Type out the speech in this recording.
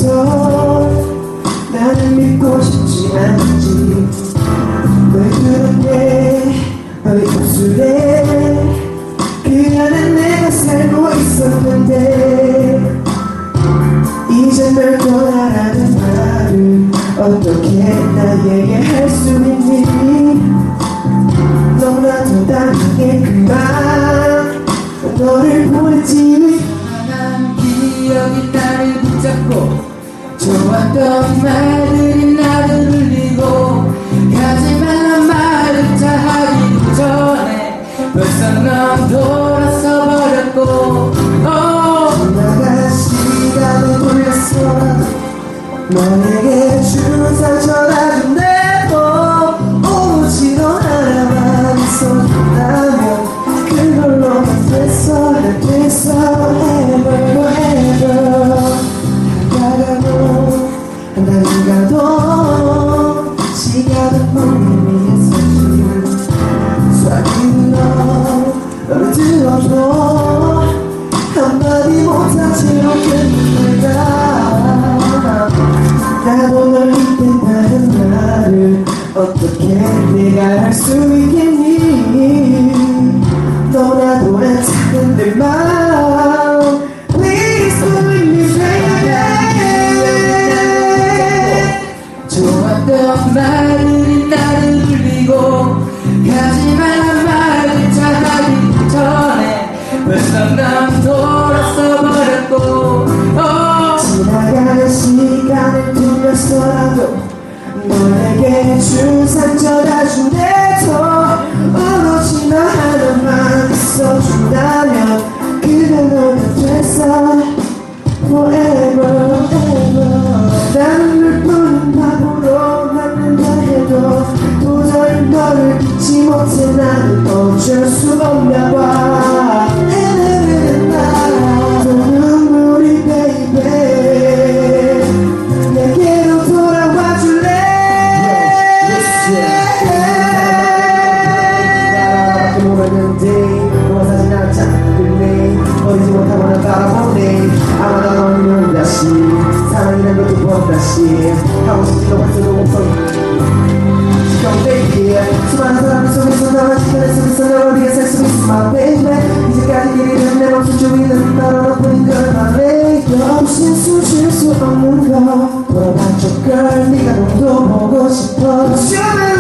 속에서 나는 믿고 싶지 않지. 널 그렇게 너의 입술에 그 안에 내가 살고 있었는데 이제 널 떠나라는 말을 어떻게 나에게 할 수 있니. 너무나도 당연해 그만 너를 보냈지. 난 기억이 나를 붙잡고 좋았던 말들이 나를 울리고 가지 말란 말을 다 하기도 전에 벌써 넌 돌아서 버렸고 지나간 시간을 돌렸어. 너에게 준 상처라도 내도 오지 너 하나만 있어준다면 그걸로만 됐어. 난 됐어 ever ever. 가가도 한 달이 가도 시간은 멈추니 했었지. 수학으로 너를 들어줘 한마디 못한 채 어땠는가. 나도 널 잊겠다는 말을 어떻게 내가 할 수 있겠니. 너라도 안 찾는 내 마음 Please believe me baby. 좋았던 말들이 나를 울리고 가지 말란 말을 다 하기 전에 벌써 넌 돌아서 버렸고 지나가는 시간을 돌려서라도 너에게 준 상처다 준대도 오로지 너 하나만 있어준다면 그대로는 됐어 forever ever. 나는 물뿐인 바보로 만든다 해도 도저히 너를 잊지 못해. 나는 어쩔 수 없나 봐. 또 눈물이 baby 내게로 돌아와 줄래. 너와 사진 한 장 끝내 어디지 못하고 난 바라보네. 아마 난 어리면 다시 사랑이란 것도 뻔다시 하고 싶지도 않아도 목소리 지겨운 baby. 수많은 사람들 속에서 나와 시간의 속에서 널 위해 살 수 있어 my baby. 이제까지 길이는 내 맘속 주위는 너로 너뿐인 걸 말해. 너 없인 숨 쉴 수 없는 거 돌아봤죠 girl. 네가 너무 보고 싶어.